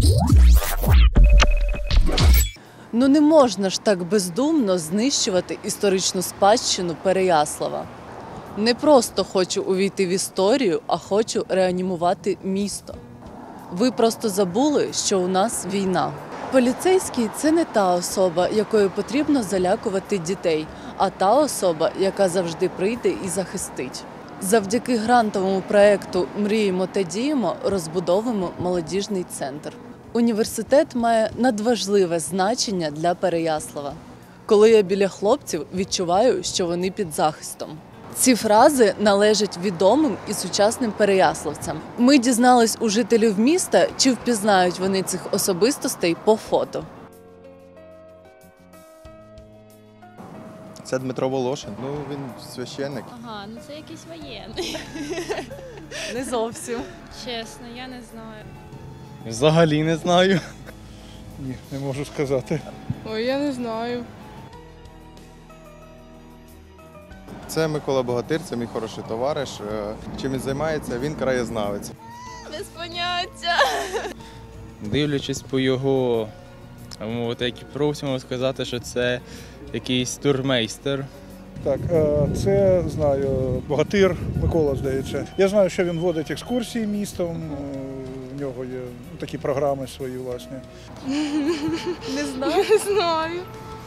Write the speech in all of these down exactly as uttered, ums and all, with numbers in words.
Ну не можна ж так бездумно знищувати історичну спадщину Переяслава. Не просто хочу увійти в історію, а хочу реанімувати місто. Ви просто забули, що у нас війна. Поліцейський – це не та особа, якою потрібно залякувати дітей, а та особа, яка завжди прийде і захистить. Завдяки грантовому проєкту «Мріємо та діємо» розбудовуємо молодіжний центр. Університет має надважливе значення для Переяслава. Коли я біля хлопців, відчуваю, що вони під захистом. Ці фрази належать відомим і сучасним переяславцям. Ми дізнались у жителів міста, чи впізнають вони цих особистостей по фото. Це Дмитро Волошин. Ну, він священник. Ага, ну це якийсь воєнний. Не зовсім. Чесно, я не знаю. Взагалі не знаю. Ні, не можу сказати. Ой, я не знаю. Це Микола Богатир, це мій хороший товариш. Е, Чим він займається? Він краєзнавець. Без поняття. Дивлячись по його мовити, як і професію, можу сказати, що це якийсь турмейстер. Так, е, це знаю Богатир Микола, здається. Я знаю, що він водить екскурсії містом. е, У нього є такі програми свої власні. Не знаю. Не знаю.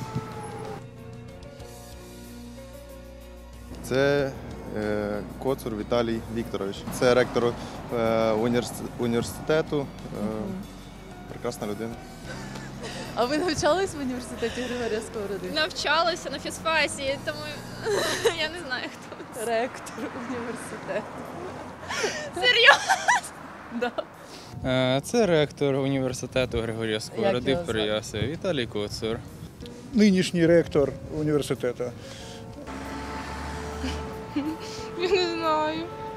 Це е, Коцур Віталій Вікторович. Це ректор е, універс- університету. Е, прекрасна людина. А ви навчались в університеті Григорія Сковороди? Навчалася на фізфасі, тому я не знаю, хто це. Ректор університету. Серйозно? Да. Е, Це ректор університету Григорія Сковороди його в звати? Переяславі Віталій Коцур. Нинішній ректор університету. Я не знаю.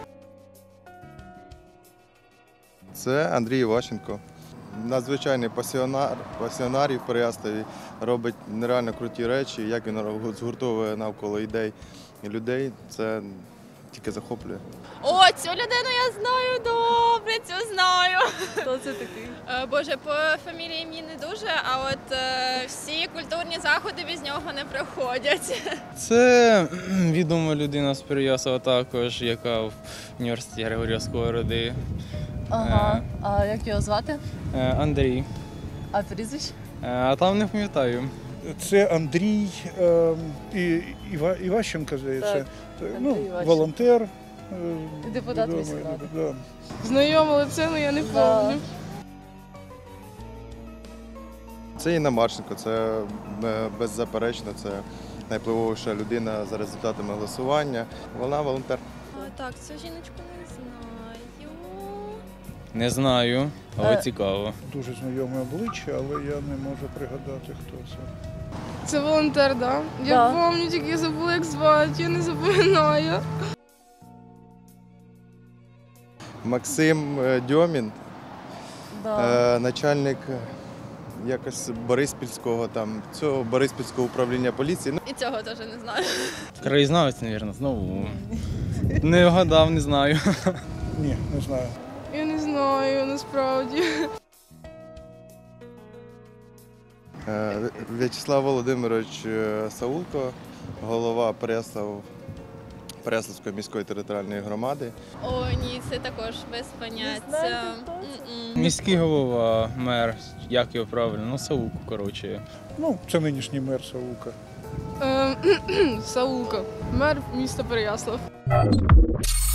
Це Андрій Іващенко. Надзвичайний пасіонар, пасіонарій в Переяславі, робить нереально круті речі, як він згуртовує навколо ідей і людей, це тільки захоплює. О, цю людину я знаю добре, цю знаю. Хто це такий? Е, Боже, по фамілії мені не дуже, а от е, всі культурні заходи без нього не проходять. Це відома людина з Переяслава також, яка в університеті Григорія Сковороди. Ага. А як його звати? Е, Андрій. А прізвище? Е, А там не пам'ятаю. Це Андрій е, і, Іва, Іващенко, здається. Так, Це, Андрій ну, Іващенко. волонтер. е, І депутат відомий, міськради. да. Знайоме лице, але я не Да. пам'ятаю. Це Інна Марченко, це е, беззаперечно, це найвпливовіша людина за результатами голосування. Вона волонтер. А, так, цю жіночку не знаю. Не знаю, але Е. цікаво. Дуже знайоме обличчя, але я не можу пригадати, хто це. Це волонтер, так? Да? Я Да. пам'ятаю, тільки я забула, як звати, я не запам'ятаю. Максим е, Дьомін, Да. е, начальник е, якось Бориспільського, там, цього Бориспільського управління поліції. Ну, І цього теж не знаю. Краєзнавець, мабуть, знову. Не вгадав, не знаю. Ні, не знаю. Я не знаю, насправді. е, В'ячеслав Володимирович е, Саулко, голова Переяслав, Переяславської міської територіальної громади. О, ні, це також без поняття. знаєте, хто це? М-м. Міський голова, мер, як його правильно, ну Сауку, коротше. Ну, це нинішній мер Саулка. Ем, Саулко, мер міста Переяслав.